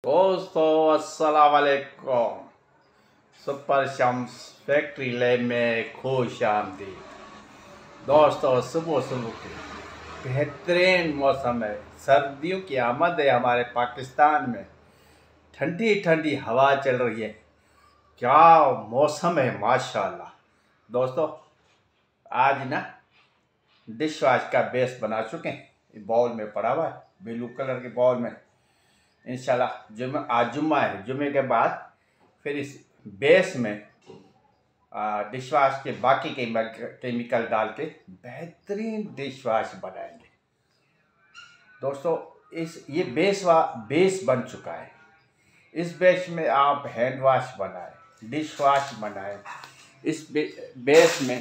दोस्तों अस्सलाम वालेकुम। सुपर शम्स फैक्ट्री लैब में खुश आमदीद। दोस्तों सुबह सुबह के बेहतरीन मौसम है, सर्दियों की आमद है हमारे पाकिस्तान में। ठंडी ठंडी हवा चल रही है, क्या मौसम है माशाल्लाह। दोस्तों आज ना डिश वाश का बेस बना चुके हैं, बाउल में पड़ा हुआ है ब्लू कलर के बाउल में। इंशाल्लाह आज जुम्मा है, जुम्मे के बाद फिर इस बेस में डिश वाश के बाकी केमिकल डाल के बेहतरीन डिश वाश बनाएंगे। दोस्तों ये बेस बन चुका है। इस बेस में आप हैंड वाश बनाएं, डिश वाश बनाएं। इस बेस में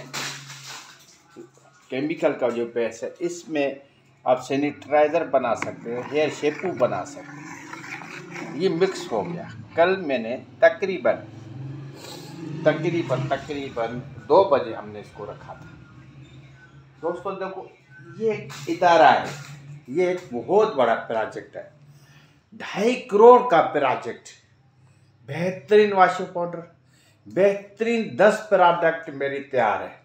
केमिकल का जो बेस है, इसमें आप सैनिटाइज़र बना सकते हो, हेयर शैम्पू बना सकते हो। ये मिक्स हो गया। कल मैंने तकरीबन 2 बजे हमने इसको रखा था। दोस्तों देखो, ये एक इदारा है, ये एक बहुत बड़ा प्रोजेक्ट है, 2.5 करोड़ का प्रोजेक्ट। बेहतरीन वॉशिंग पाउडर, बेहतरीन 10 प्रोडक्ट मेरी तैयार है।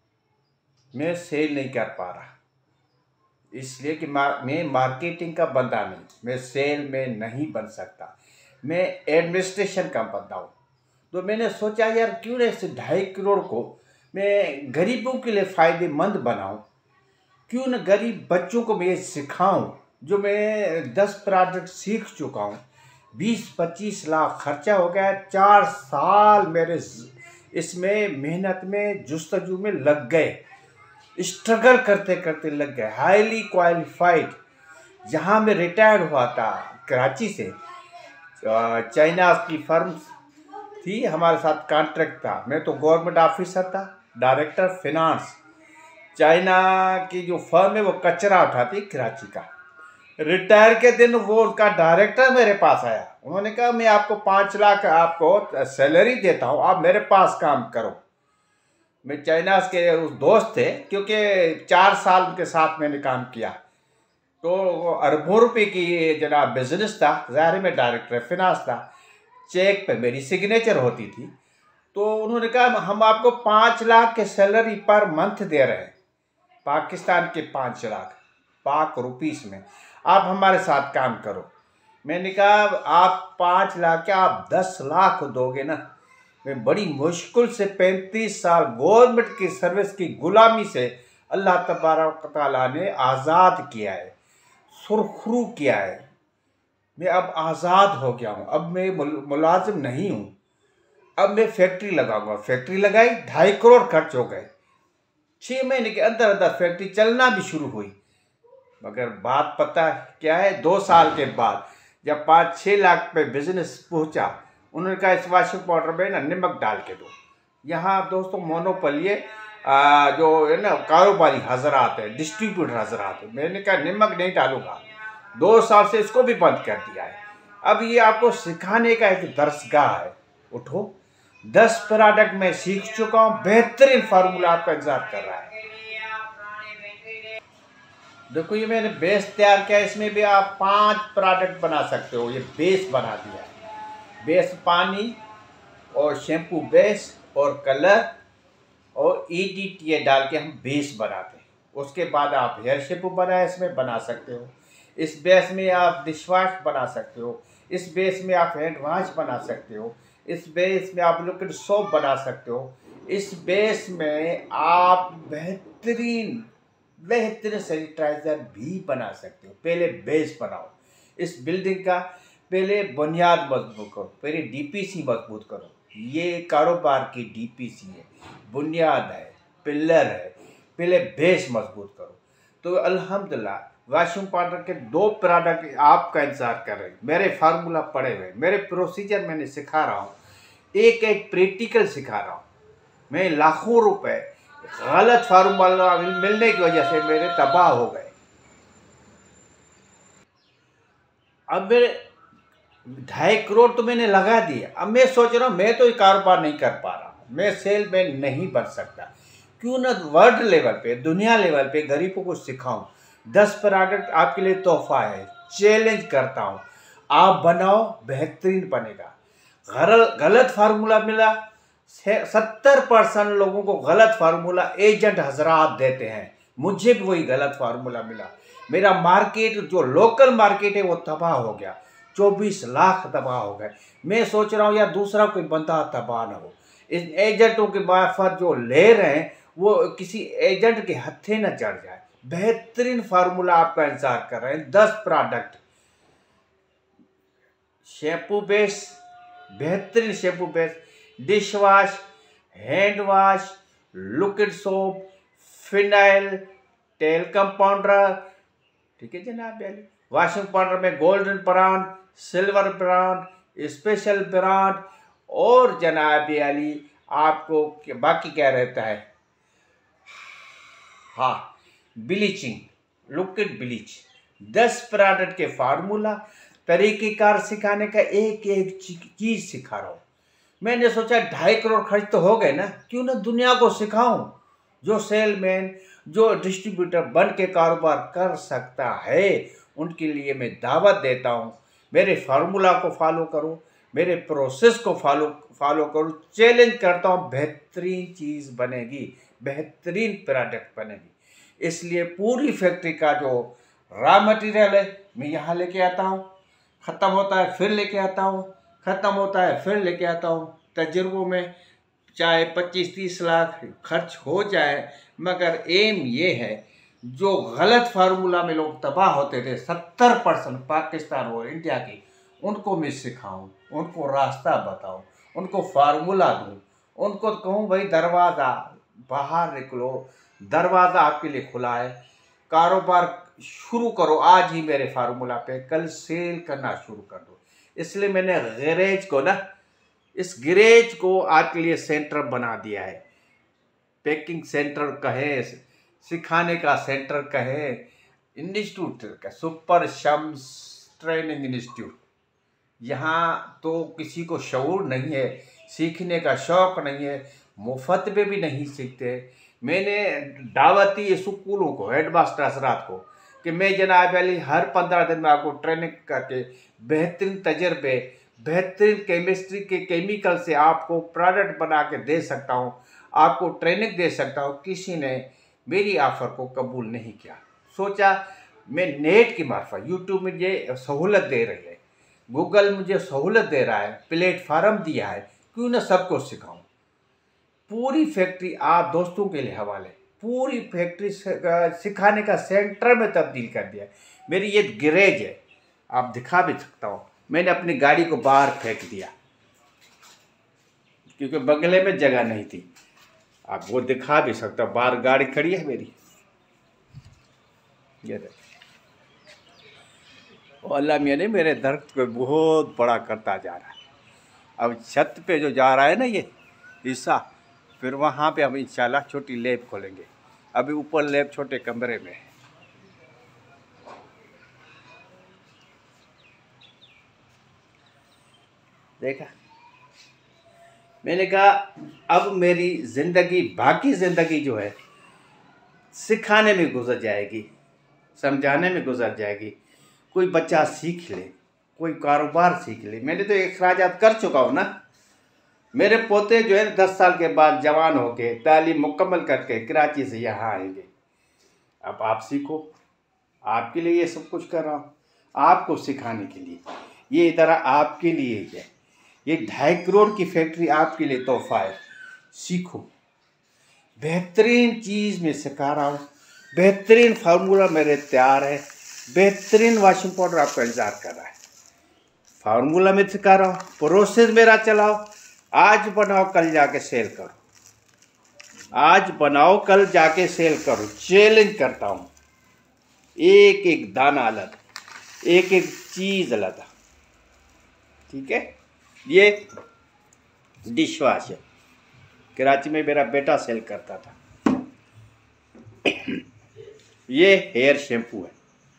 मैं सेल नहीं कर पा रहा इसलिए कि मैं मार्केटिंग का बंदा नहीं, मैं सेल में नहीं बन सकता, मैं एडमिनिस्ट्रेशन का बंदा हूँ। तो मैंने सोचा यार क्यों ना इस 2.5 करोड़ को मैं गरीबों के लिए फ़ायदेमंद बनाऊँ, क्यों न गरीब बच्चों को मैं सिखाऊं। जो मैं 10 प्रोडक्ट सीख चुका हूँ, 20-25 लाख खर्चा हो गया। 4 साल मेरे इसमें मेहनत में जुस्तजू में लग गए, स्ट्रगल करते करते लग गए। हाईली क्वालिफाइड, जहाँ मैं रिटायर्ड हुआ था कराची से, चाइना की फर्म थी, हमारे साथ कॉन्ट्रैक्ट था। मैं तो गवर्नमेंट ऑफिसर था, डायरेक्टर फिनांस। चाइना की जो फर्म है वो कचरा उठाती कराची का। रिटायर के दिन वो उनका डायरेक्टर मेरे पास आया, उन्होंने कहा मैं आपको 5 लाख आपको सैलरी देता हूँ, आप मेरे पास काम करो। मैं चाइना के उस दोस्त थे, क्योंकि 4 साल उनके साथ मैंने काम किया, तो अरबों रुपए की जनाब बिजनेस था। ज़ाहिर में डायरेक्टर फिनांस था, चेक पे मेरी सिग्नेचर होती थी। तो उन्होंने कहा हम आपको 5 लाख के सैलरी पर मंथ दे रहे हैं, पाकिस्तान के 5 लाख पाक रुपीस में, आप हमारे साथ काम करो। मैंने कहा आप 5 लाख क्या, आप 10 लाख दोगे ना। मैं बड़ी मुश्किल से 35 साल गवर्नमेंट की सर्विस की गुलामी से अल्लाह तबारक तआला ने आज़ाद किया है, सुरखरू किया है। मैं अब आज़ाद हो गया हूँ, अब मैं मुलाजिम नहीं हूँ। अब मैं फैक्ट्री लगाऊंगा। फैक्ट्री लगाई, 2.5 करोड़ खर्च हो गए। 6 महीने के अंदर अंदर फैक्ट्री चलना भी शुरू हुई। मगर बात पता क्या है, 2 साल के बाद जब 5-6 लाख पे बिजनेस पहुंचा, उन्होंने कहा इस वॉशिंग पाउडर में ना नमक डाल के दो। यहाँ दोस्तों मोनोपोली जो है ना, कारोबारी हजरात है, डिस्ट्रीब्यूटर हजरात है। मैंने कहा नमक नहीं डालूंगा, 2 साल से इसको भी बंद कर दिया है। अब ये आपको सिखाने का एक दरसगाह है। उठो, 10 प्रोडक्ट मैं सीख चुका हूँ, बेहतरीन फार्मूला आपका इंतजार कर रहा है। देखो ये मैंने बेस तैयार किया, इसमें भी आप 5 प्रोडक्ट बना सकते हो। ये बेस बना दिया है। बेस पानी और शैम्पू बेस और कलर और EDTA डाल के हम बेस बनाते हैं। उसके बाद आप हेयर शैम्पू बनाए इसमें बना सकते हो। इस बेस में आप डिश वाश बना सकते हो। इस बेस में आप हैंड वाश बना सकते हो। इस बेस में आप लिक्विड सोप बना सकते हो। इस बेस में आप बेहतरीन सैनिटाइज़र भी बना सकते हो। पहले बेस बनाओ, इस बिल्डिंग का पहले बुनियाद मजबूत करो, पहले DPC मजबूत करो। ये कारोबार की DPC है, बुनियाद है, पिलर है। पहले बेस मजबूत करो। तो अल्हम्दुलिल्लाह वॉशिंग पाउडर के 2 प्रोडक्ट आपका इंतजार कर रहे हैं। मेरे फार्मूला पड़े हुए, मेरे प्रोसीजर मैंने सिखा रहा हूँ, एक एक प्रैक्टिकल सिखा रहा हूँ। मैं लाखों रुपए गलत फार्मूला मिलने की वजह से मेरे तबाह हो गए। अब मेरे 2.5 करोड़ तो मैंने लगा दिए। अब मैं सोच रहा हूँ मैं तो ये कारोबार नहीं कर पा रहा, मैं सेल में नहीं बन सकता, क्यों ना वर्ल्ड लेवल पे, दुनिया लेवल पे गरीबों को सिखाऊं। 10 प्रोडक्ट आपके लिए तोहफा है, चैलेंज करता हूँ। आप बनाओ, बेहतरीन बनेगा। गलत फार्मूला मिला, 70% लोगों को गलत फार्मूला एजेंट हजरात देते हैं। मुझे भी वही गलत फार्मूला मिला। मेरा मार्केट जो लोकल मार्केट है वो तबाह हो गया, 24 लाख तबाह हो गए। मैं सोच रहा हूँ यार दूसरा कोई बंदा तबाह ना हो। इन एजेंटों के मार्फत जो ले रहे हैं वो किसी एजेंट के हत्थे न चढ़ जाए। बेहतरीन फार्मूला आपका इंतजार कर रहे हैं। 10 प्रोडक्ट, शैम्पू बेस, बेहतरीन shampoo base, dish wash, hand wash, liquid soap, phenyl, तेल कंपाउंडर, ठीक है जनाब वाली। वॉशिंग पाउडर में golden brand, silver brand, special brand और जनाब वाली आपको बाकी क्या रहता है, हाँ ब्लीचिंग, लिक्विड ब्लीच। 10 प्रोडक्ट के फार्मूला, तरीक़ेकार सिखाने का, एक एक चीज़ सिखा रहा हूँ। मैंने सोचा 2.5 करोड़ खर्च तो हो गए ना, क्यों ना दुनिया को सिखाऊं। जो सेलमैन, जो डिस्ट्रीब्यूटर बन के कारोबार कर सकता है उनके लिए मैं दावत देता हूँ, मेरे फार्मूला को फॉलो करो, मेरे प्रोसेस को फॉलो करो। चैलेंज करता हूँ, बेहतरीन चीज़ बनेगी, बेहतरीन प्रोडक्ट बनेगी। इसलिए पूरी फैक्ट्री का जो रॉ मटेरियल है मैं यहाँ लेके आता हूँ, ख़त्म होता है फिर लेके आता हूँ, ख़त्म होता है फिर लेके आता हूँ। तजुर्बों में चाहे 25-30 लाख खर्च हो जाए, मगर एम ये है जो गलत फार्मूला में लोग तबाह होते थे 70% पाकिस्तान और इंडिया की, उनको मैं सिखाऊं, उनको रास्ता बताऊं, उनको फार्मूला दूं, उनको कहूं भाई दरवाज़ा बाहर निकलो, दरवाज़ा आपके लिए खुला है, कारोबार शुरू करो आज ही मेरे फार्मूला पे, कल सेल करना शुरू कर दो। इसलिए मैंने गैरेज को ना, इस गैरेज को आपके लिए सेंटर बना दिया है। पैकिंग सेंटर कहे, सिखाने का सेंटर कहे, इंस्टीट्यूट का सुपर शम्स ट्रेनिंग इंस्टीट्यूट। यहाँ तो किसी को शऊर नहीं है, सीखने का शौक़ नहीं है, मुफ्त में भी नहीं सीखते। मैंने दावती स्कूलों को, हेडमास्टर हजरात को कि मैं जनाब अली हर 15 दिन में आपको ट्रेनिंग करके बेहतरीन तजर्बे, बेहतरीन केमिस्ट्री के केमिकल से आपको प्रोडक्ट बना के दे सकता हूँ, आपको ट्रेनिंग दे सकता हूँ। किसी ने मेरी ऑफ़र को कबूल नहीं किया। सोचा मैं नेट की मार्फत, यूट्यूब मुझे सहूलत दे रही है, गूगल मुझे सहूलत दे रहा है, प्लेटफार्म दिया है, क्यों ना सबको सिखाऊं। पूरी फैक्ट्री आप दोस्तों के लिए हवाले, पूरी फैक्ट्री सिखाने का सेंटर में तब्दील कर दिया। मेरी ये गैरेज है, आप दिखा भी सकता हूँ। मैंने अपनी गाड़ी को बाहर फेंक दिया क्योंकि बंगले में जगह नहीं थी। आप वो दिखा भी सकता हूँ, बाहर गाड़ी खड़ी है मेरी, ये देखो। अल्लाह मियाँ ने मेरे दर्द को बहुत बड़ा करता जा रहा है। अब छत पे जो जा रहा है ना ये हिस्सा, फिर वहाँ पे हम इंशाल्लाह छोटी लैब खोलेंगे। अभी ऊपर लैब छोटे कमरे में है। देखा, मैंने कहा अब मेरी ज़िंदगी, बाकी ज़िंदगी जो है सिखाने में गुजर जाएगी, समझाने में गुजर जाएगी। कोई बच्चा सीख ले, कोई कारोबार सीख ले। मैंने तो अखराजात कर चुका हूँ ना। मेरे पोते जो है 10 साल के बाद जवान होके तालीम मुकम्मल करके कराची से यहाँ आएंगे। अब आप सीखो, आपके लिए ये सब कुछ कर रहा हूँ, आपको सिखाने के लिए। ये इधर आपके लिए ही है, ये 2.5 करोड़ की फैक्ट्री आपके लिए तोहफा है। सीखो, बेहतरीन चीज़ मैं सिखा रहा हूँ, बेहतरीन फार्मूला मेरे तैयार है, बेहतरीन वॉशिंग पाउडर आपका इंतजार कर रहा है। फार्मूला मैं सिखा रहा हूँ, प्रोसेस मेरा चलाओ, आज बनाओ कल जाके सेल करो, आज बनाओ कल जाके सेल करो। चैलेंज करता हूँ, एक एक दाना अलग, एक एक चीज़ अलग, ठीक है। ये डिश वॉश है, कराची में मेरा बेटा सेल करता था। ये हेयर शैम्पू है,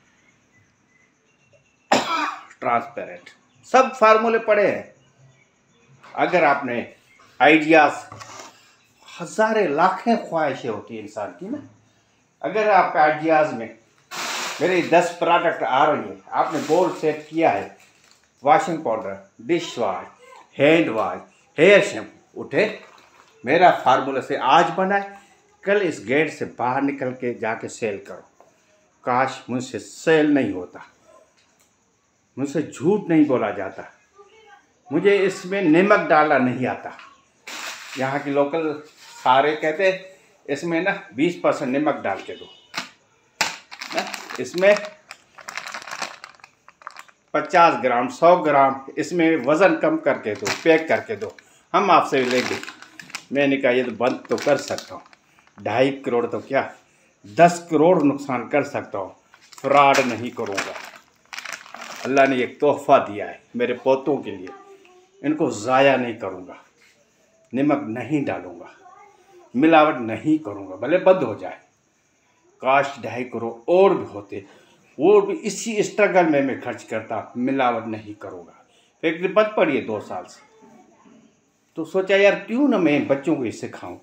ट्रांसपेरेंट, सब फार्मूले पड़े हैं। अगर आपने आइडियाज़, हज़ारें लाखें ख्वाहिशें होती है इंसान की ना, अगर आपके आइडियाज़ में मेरे 10 प्रोडक्ट आ रही है, आपने गोल सेट किया है, washing powder, dish wash, hand wash, hair shampoo. उठे, मेरा फार्मूला से आज बना है, कल इस गेट से बाहर निकल के जाके सेल करो। काश मुझसे सेल नहीं होता, मुझसे झूठ नहीं बोला जाता, मुझे इसमें नमक डालना नहीं आता। यहाँ के लोकल सारे कहते इसमें ना 20% नमक डाल के दो, इसमें 50 ग्राम 100 ग्राम इसमें वज़न कम करके दो, पैक करके दो, हम आपसे लेंगे। मैंने कहा ये तो बंद तो कर सकता हूँ, 2.5 करोड़ तो क्या 10 करोड़ नुकसान कर सकता हूँ, फ्रॉड नहीं करूँगा। अल्लाह ने एक तोहफ़ा दिया है मेरे पोतों के लिए, इनको ज़ाया नहीं करूँगा, नमक नहीं डालूँगा, मिलावट नहीं करूँगा, भले बंद हो जाए। काश 2.5 करोड़ और भी होते, वो भी इसी स्ट्रगल में मैं खर्च करता, मिलावट नहीं करूँगा। फैक्ट्री बंद पड़ी है 2 साल से, तो सोचा यार क्यों ना मैं बच्चों को इससे सिखाऊं,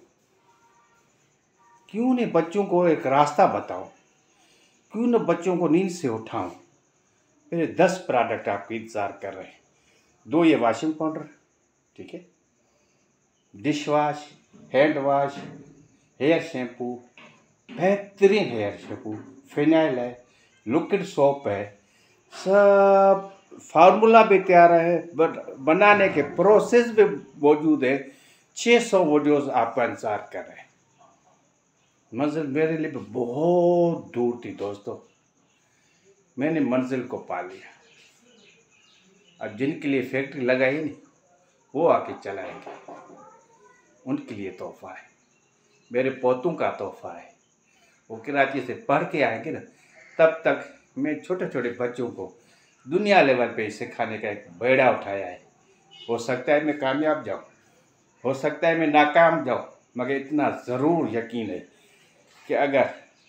क्यों नहीं बच्चों को एक रास्ता बताऊं, क्यों ना बच्चों को नींद से उठाऊं। मेरे 10 प्रोडक्ट आपके इंतज़ार कर रहे हैं। 2 ये वॉशिंग पाउडर, ठीक है, dish wash, hand wash, hair shampoo, बेहतरीन हेयर शैम्पू, फिनाइल है, लिक्विड सोप है, सब फार्मूला भी तैयार है, बनाने के प्रोसेस भी मौजूद है। 600 वीडियोस आपका इंतजार कर रहे हैं। मंजिल मेरे लिए भी बहुत दूर थी दोस्तों, मैंने मंजिल को पा लिया। अब जिनके लिए फैक्ट्री लगाई नहीं वो आके चलाएंगे, उनके लिए तोहफा है, मेरे पोतों का तोहफा है। वो कराची से पढ़ के आएंगे ना, तब तक मैं छोटे छोटे बच्चों को दुनिया लेवल पे सिखाने का एक बेड़ा उठाया है। हो सकता है मैं कामयाब जाऊँ, हो सकता है मैं नाकाम जाऊँ, मगर इतना ज़रूर यकीन है कि अगर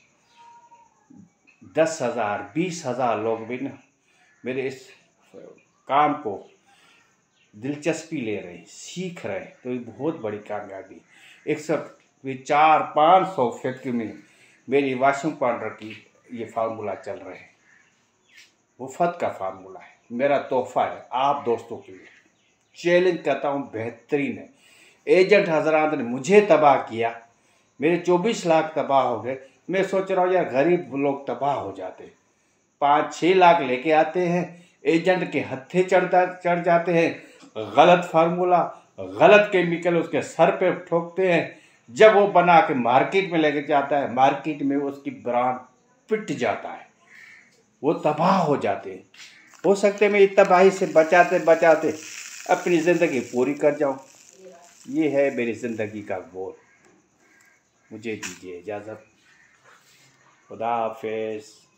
10,000 20,000 लोग भी ना मेरे इस काम को दिलचस्पी ले रहे हैं, सीख रहे हैं, तो ये बहुत बड़ी कामयाबी। 104-500 फैक्ट्री में मेरी वॉशिंग पाउडर की ये फार्मूला चल रहे हैं। वफ़त का फार्मूला है, मेरा तोहफ़ा है आप दोस्तों के लिए। चैलेंज करता हूँ, बेहतरीन है। एजेंट हजरात ने मुझे तबाह किया, मेरे 24 लाख तबाह हो गए। मैं सोच रहा हूँ यार गरीब लोग तबाह हो जाते, 5-6 लाख लेके आते हैं, एजेंट के हत्थे चढ़ जाते हैं, गलत फार्मूला, गलत केमिकल उसके सर पे ठोकते हैं। जब वो बना के मार्केट में लेके जाता है, मार्केट में उसकी ब्रांड पिट जाता है, वो तबाह हो जाते हैं। हो सकते मैं इस तबाही से बचाते बचाते अपनी ज़िंदगी पूरी कर जाऊं। ये है मेरी ज़िंदगी का गोल। मुझे दीजिए इजाज़त। खुदा हाफिज़।